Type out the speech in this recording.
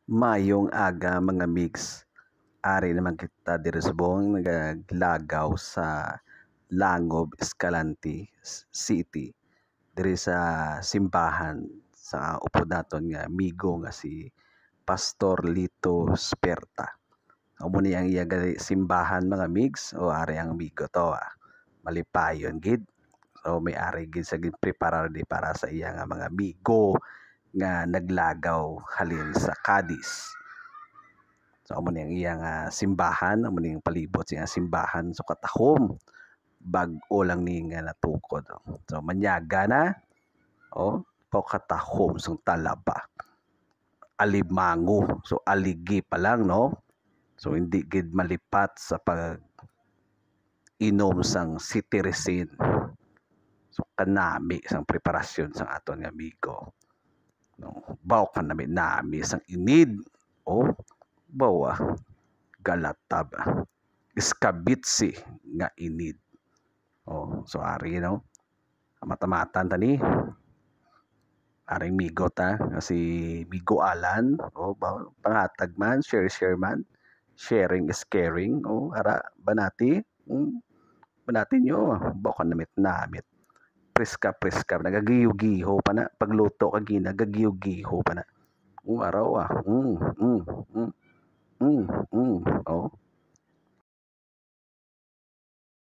Mayong aga mga mix. Ari naman kita diri sa buong naglagaw sa Langob, Escalante City. Diri sa simbahan sa upo daton nga migo nga si Pastor Lito Sperta. Amo ni ang iya simbahan mga mix o ari ang migo to malipayon gid. So may ari gid sa gid preparar di para sa iya nga mga migo nga naglagaw halin sa Cadiz. So amo ni ang iyang simbahan, amo ni ang palibot sa iyang simbahan so katahom bag-o lang ni nga natukod. So manyaga na katahom sung talaba. Alimango, so aligi pa lang no. So hindi gid malipat sa pag inom sang cetirizine. So kanami sang preparasyon sang aton nga amigo. No, baw kanami nami sang inid bawa galatab iskabitsi nga inid. So ari no matamatan tani aring migo ta kasi migo Alan pangatag man share man, sharing is caring ara banati banati nyo bawa namit preska nagagiyo-giho pa na pagluto kagi nagagiyo-giho pa na araw